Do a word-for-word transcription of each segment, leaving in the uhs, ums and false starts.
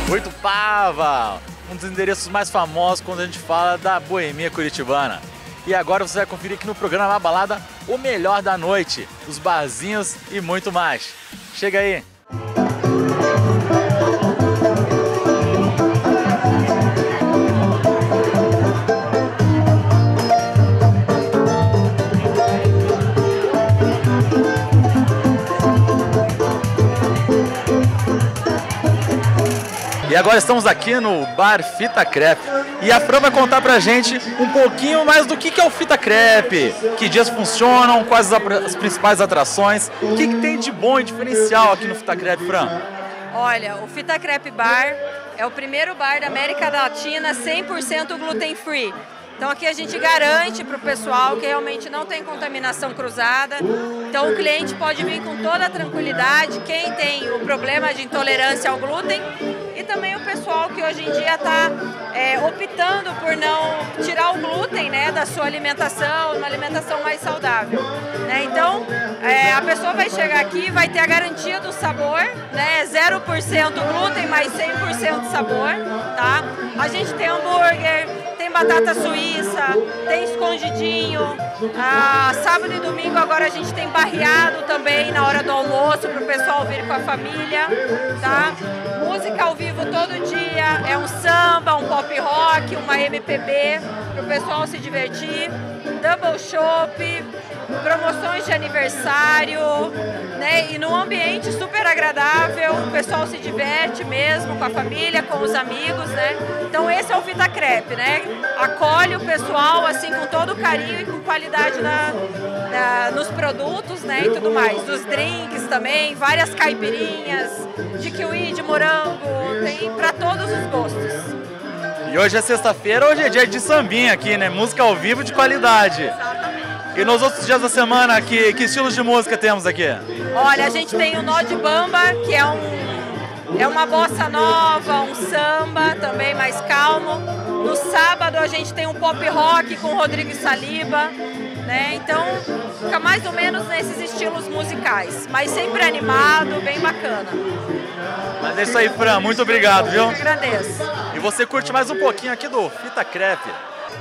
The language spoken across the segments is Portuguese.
Ruitupava, um dos endereços mais famosos quando a gente fala da boemia curitibana. E agora você vai conferir aqui no programa A Balada o melhor da noite, os barzinhos e muito mais. Chega aí! E agora estamos aqui no Bar Fita Crepe. E a Fran vai contar pra gente um pouquinho mais do que é o Fita Crepe, que dias funcionam, quais as principais atrações, o que, que tem de bom e diferencial aqui no Fita Crepe, Fran? Olha, o Fita Crepe Bar é o primeiro bar da América Latina cem por cento gluten free. Então aqui a gente garante para o pessoal que realmente não tem contaminação cruzada. Então o cliente pode vir com toda a tranquilidade, quem tem o problema de intolerância ao glúten e também o pessoal que hoje em dia está é, optando por não tirar o glúten, né, da sua alimentação, uma alimentação mais saudável. Né? Então é, a pessoa vai chegar aqui, vai ter a garantia do sabor, né, zero por cento glúten, mais cem por cento sabor. Tá? A gente tem hambúrguer, tem batata suíça, tem escondidinho. Ah, sábado e domingo agora a gente tem barreado também na hora do almoço para o pessoal vir com a família, tá? Música ao vivo todo dia, é um samba, um pop rock, uma M P B para o pessoal se divertir. Double chopp, promoções de aniversário, né? E num ambiente super agradável, o pessoal se diverte mesmo com a família, com os amigos, né? Então esse é o Fita Crepe, né? Acolhe o pessoal assim com todo carinho e com qualidade na, na, nos produtos, né? E tudo mais. Os drinks também, várias caipirinhas de kiwi, de morango, tem para todos os gostos. E hoje é sexta-feira, hoje é dia de sambinha aqui, né? Música ao vivo de qualidade. Exatamente. E nos outros dias da semana, que, que estilos de música temos aqui? Olha, a gente tem o Nó de Bamba, que é, um, é uma bossa nova, um samba também mais calmo. No sábado a gente tem um pop rock com Rodrigo Saliba, né? Então fica mais ou menos nesses estilos musicais, mas sempre animado, bem bacana. Mas é isso aí, Fran, muito obrigado, viu? Eu que agradeço. E você curte mais um pouquinho aqui do Fita Crepe.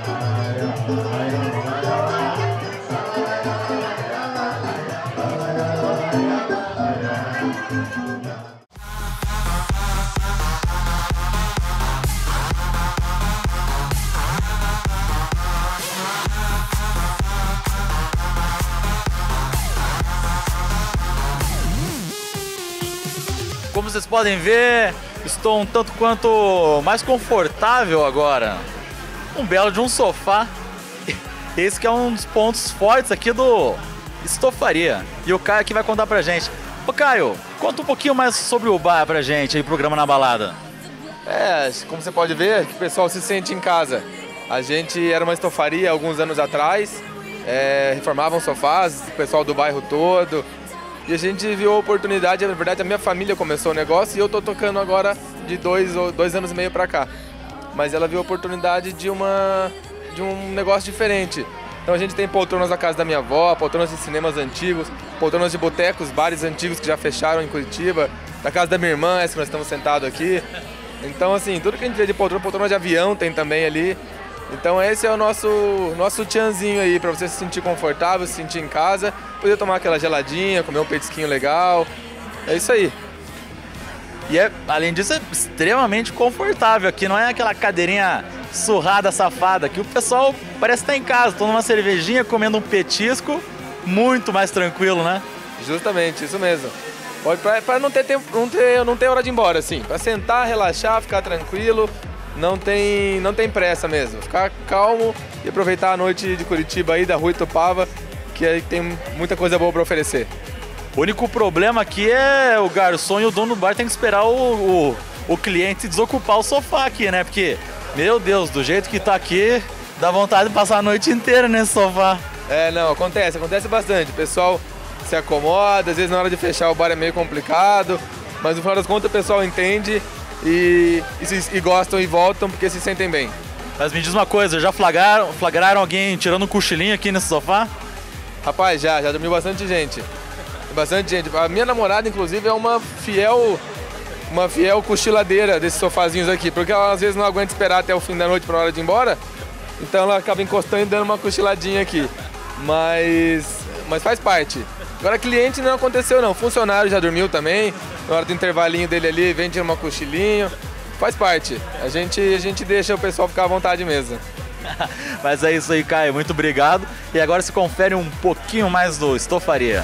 Como vocês podem ver, estou um tanto quanto mais confortável agora. Um belo de um sofá. Esse que é um dos pontos fortes aqui do Estofaria. E o Caio aqui vai contar pra gente. Ô Caio, conta um pouquinho mais sobre o bar pra gente aí, programa Na Balada. É, como você pode ver, o pessoal se sente em casa. A gente era uma estofaria alguns anos atrás, é, reformavam sofás, o pessoal do bairro todo. E a gente viu a oportunidade, na verdade a minha família começou o negócio e eu tô tocando agora de dois, dois anos e meio pra cá. Mas ela viu a oportunidade de, uma, de um negócio diferente. Então a gente tem poltronas na casa da minha avó, poltronas de cinemas antigos, poltronas de botecos, bares antigos que já fecharam em Curitiba, da casa da minha irmã, essa que nós estamos sentados aqui. Então assim, tudo que a gente vê de poltrona, poltrona de avião tem também ali. Então esse é o nosso, nosso tchanzinho aí, pra você se sentir confortável, se sentir em casa, poder tomar aquela geladinha, comer um petisquinho legal, é isso aí. E é, além disso, é extremamente confortável aqui, não é aquela cadeirinha surrada, safada, que o pessoal parece estar em casa, tomando uma cervejinha, comendo um petisco, muito mais tranquilo, né? Justamente, isso mesmo. Pode, pra, pra não ter tempo, não ter, não ter hora de ir embora, assim, pra sentar, relaxar, ficar tranquilo. Não tem, não tem pressa mesmo, ficar calmo e aproveitar a noite de Curitiba aí, da Ruitupava, que aí tem muita coisa boa para oferecer. O único problema aqui é o garçom e o dono do bar tem que esperar o, o, o cliente desocupar o sofá aqui, né? Porque, meu Deus, do jeito que tá aqui, dá vontade de passar a noite inteira nesse sofá. É, não, acontece, acontece bastante. O pessoal se acomoda, às vezes na hora de fechar o bar é meio complicado, mas no final das contas o pessoal entende. E, e, e gostam e voltam porque se sentem bem. Mas me diz uma coisa, já flagraram, flagraram alguém tirando um cochilinho aqui nesse sofá? Rapaz, já, já dormiu bastante gente. Bastante gente. A minha namorada, inclusive, é uma fiel uma fiel cochiladeira desses sofazinhos aqui, porque ela às vezes não aguenta esperar até o fim da noite para a hora de ir embora, então ela acaba encostando e dando uma cochiladinha aqui, mas, mas faz parte. Agora cliente não aconteceu não, funcionário já dormiu também, na hora do intervalinho dele ali, vem tirar uma cochilinho, faz parte, a gente, a gente deixa o pessoal ficar à vontade mesmo. Mas é isso aí, Caio, muito obrigado. E agora se confere um pouquinho mais do Estofaria.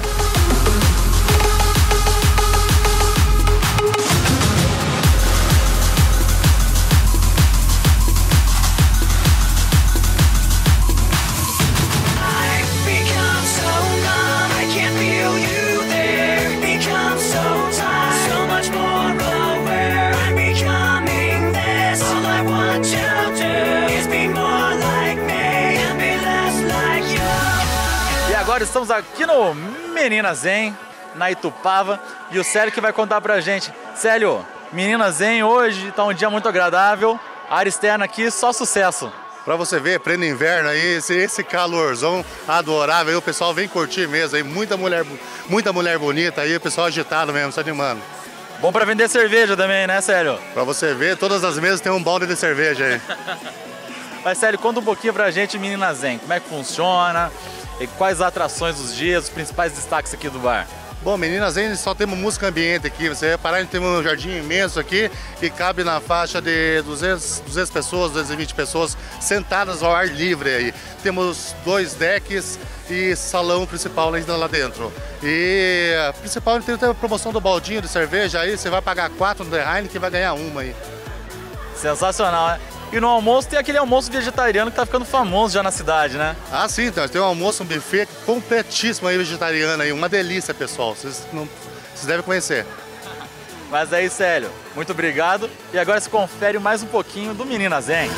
Agora estamos aqui no Menina Zen, na Itupava, e o Célio que vai contar pra gente. Célio, Menina Zen hoje tá um dia muito agradável, área externa aqui, só sucesso. Pra você ver, pleno inverno aí, esse, esse calorzão adorável aí, o pessoal vem curtir mesmo aí, muita mulher, muita mulher bonita aí, o pessoal agitado mesmo, se animando. Bom pra vender cerveja também, né, Célio? Pra você ver, todas as mesas tem um balde de cerveja aí. Mas, Célio, conta um pouquinho pra gente, Menina Zen, como é que funciona? E quais atrações dos dias, os principais destaques aqui do bar? Bom, Menina Zen, só temos música ambiente aqui. Você vai reparar, a gente tem um jardim imenso aqui que cabe na faixa de duzentas, duzentas pessoas, duzentas e vinte pessoas sentadas ao ar livre aí. Temos dois decks e salão principal lá dentro. E a principal tem a promoção do baldinho de cerveja aí, você vai pagar quatro no The Heineken que vai ganhar uma aí. Sensacional, né? E no almoço tem aquele almoço vegetariano que tá ficando famoso já na cidade, né? Ah, sim, então, tem um almoço, um buffet completíssimo aí, vegetariano aí, uma delícia, pessoal, vocês, não, vocês devem conhecer. Mas aí, Célio, muito obrigado. E agora se confere mais um pouquinho do Menina Zen.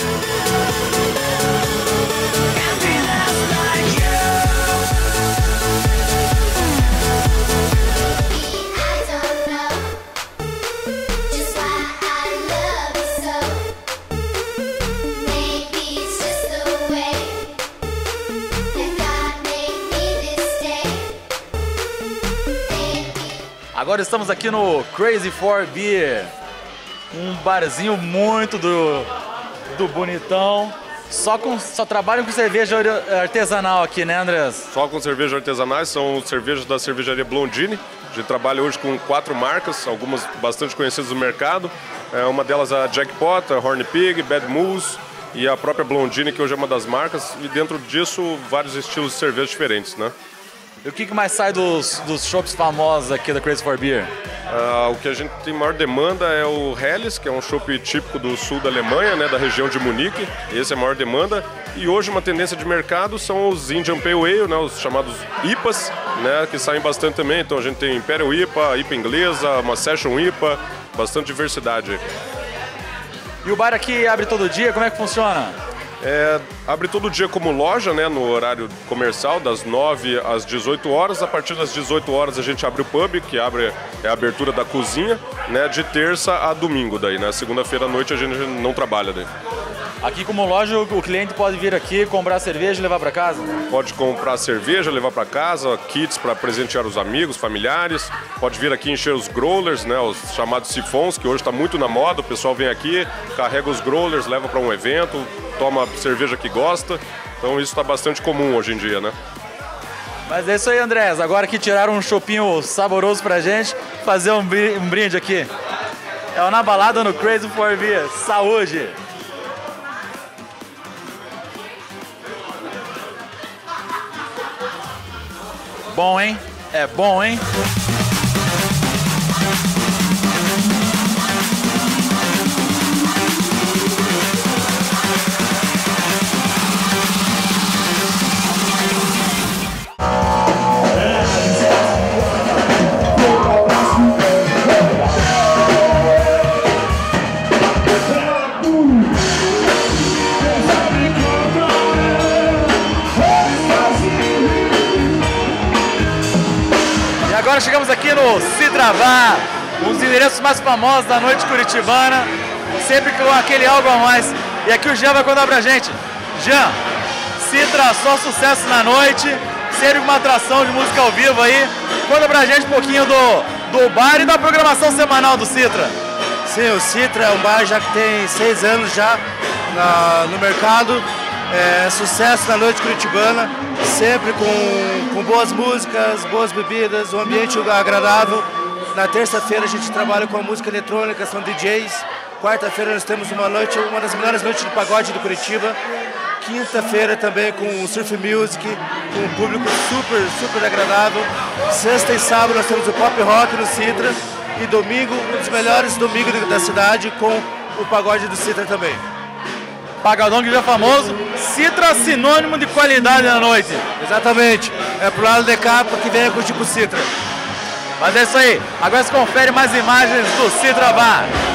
Agora estamos aqui no Crazy for Beer, um barzinho muito do, do bonitão. Só, com, só trabalham com cerveja artesanal aqui, né, Andrés? Só com cerveja artesanais, são cervejas da cervejaria Blondini. A gente trabalha hoje com quatro marcas, algumas bastante conhecidas do mercado. É, uma delas a Jackpot, a Horn Pig, Bad Moose e a própria Blondini, que hoje é uma das marcas. E dentro disso, vários estilos de cerveja diferentes, né? E o que, que mais sai dos, dos shops famosos aqui da Crazy for Beer? Uh, o que a gente tem maior demanda é o Helles, que é um chopp típico do sul da Alemanha, né, da região de Munique. Esse é a maior demanda. E hoje uma tendência de mercado são os Indian Pale Ale, né, os chamados I P As, né, que saem bastante também. Então a gente tem Imperial I P A, I P A inglesa, uma Session I P A, bastante diversidade. E o bar aqui abre todo dia? Como é que funciona? É, abre todo dia como loja, né, no horário comercial, das nove às dezoito horas. A partir das dezoito horas a gente abre o pub, que abre é a abertura da cozinha, né, de terça a domingo daí, né? Segunda-feira à noite a gente não trabalha daí. Aqui como loja o cliente pode vir aqui, comprar cerveja e levar para casa? Pode comprar cerveja, levar para casa, kits para presentear os amigos, familiares. Pode vir aqui encher os growlers, né, os chamados sifons, que hoje está muito na moda. O pessoal vem aqui, carrega os growlers, leva para um evento, toma cerveja que gosta. Então isso está bastante comum hoje em dia, né? Mas é isso aí, Andrés. Agora que tiraram um chopinho saboroso pra gente, fazer um brinde aqui. É o Na Balada no Crazy for Beer. Saúde! Bom, hein? É bom, hein? Agora chegamos aqui no Citra Bar, um dos endereços mais famosos da noite curitibana, sempre com aquele algo a mais. E aqui o Jean vai contar pra gente. Jean, Citra só sucesso na noite, sempre uma atração de música ao vivo aí. Conta pra gente um pouquinho do, do bar e da programação semanal do Citra. Sim, o Citra é um bar já que tem seis anos já na, no mercado. É, sucesso na noite curitibana, sempre com, com boas músicas, boas bebidas, um ambiente agradável. Na terça-feira a gente trabalha com a música eletrônica, são D Js. Quarta-feira nós temos uma noite, uma das melhores noites de pagode do Curitiba. Quinta-feira também com surf music, com um público super, super agradável. Sexta e sábado nós temos o pop rock no Citra. E domingo, um dos melhores domingos da cidade, com o pagode do Citra também. Pagodão que já é famoso, Citra sinônimo de qualidade na noite. Exatamente, é pro lado de cá que venha curtir com o Citra. Mas é isso aí, agora você confere mais imagens do Citra Bar.